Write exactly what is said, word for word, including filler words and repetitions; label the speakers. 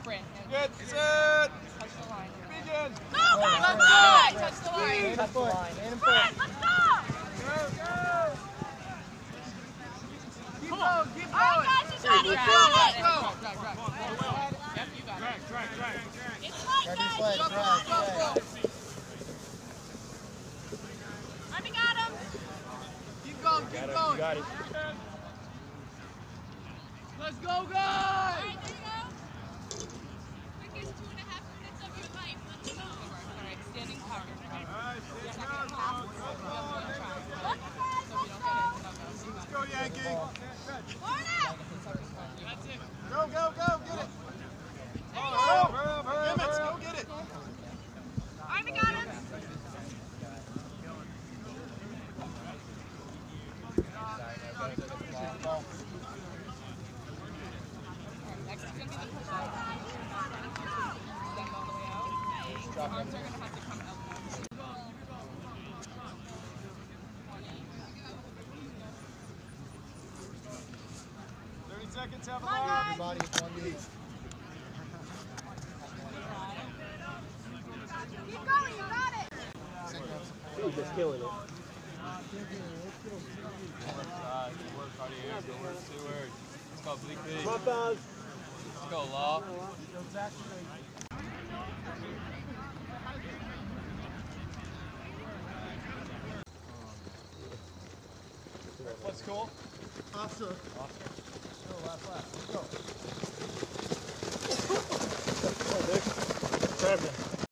Speaker 1: sprint.
Speaker 2: Good, sit.
Speaker 1: Touch the line.
Speaker 2: Begin.
Speaker 1: Go, guys, let's go! Touch the line.
Speaker 3: Touch the line.
Speaker 1: Let's go!
Speaker 2: Go, go. Keep
Speaker 1: Come
Speaker 2: going,
Speaker 1: on.
Speaker 2: keep going.
Speaker 1: All right, guys, just ready.
Speaker 2: Let's
Speaker 1: Go.
Speaker 2: go.
Speaker 1: Drag, drag. Yep, you got it.
Speaker 2: Drag, drag, drag.
Speaker 1: It's fine,
Speaker 3: Grab your
Speaker 1: guys.
Speaker 3: sled,
Speaker 1: Go,
Speaker 3: drag,
Speaker 1: go, go,
Speaker 3: drag.
Speaker 1: go. Running at him.
Speaker 2: Keep going, keep going.
Speaker 3: You got it.
Speaker 2: Let's go, guys.
Speaker 1: All right, there you go. Quickest two and a half minutes of your life. Let's go. All right, standing power.
Speaker 2: All right,
Speaker 1: You're
Speaker 2: sit
Speaker 1: not
Speaker 2: down.
Speaker 1: gonna pass.
Speaker 2: Let's go, Yankee.
Speaker 1: That's it.
Speaker 2: Go, go, go, get it.
Speaker 1: There you
Speaker 2: Hurry up,
Speaker 1: go.
Speaker 2: hurry up, hurry up, hurry up. Go get it.
Speaker 1: Army got him. Next is going to be the push-up. Stand all the way out. Arms are going to have to come out.
Speaker 2: thirty seconds, have a
Speaker 1: Come on,
Speaker 2: line.
Speaker 1: guys.
Speaker 3: Everybody, it's one knee.
Speaker 1: Keep going, you got it.
Speaker 3: He's just killing it.
Speaker 2: Let's go, Bleak B.
Speaker 3: Come on, fellas.
Speaker 2: Let's go, Law. What's cool?
Speaker 3: Officer.
Speaker 2: Officer.
Speaker 3: Go, last lap. Let's go. Come on, Dick. Grab him.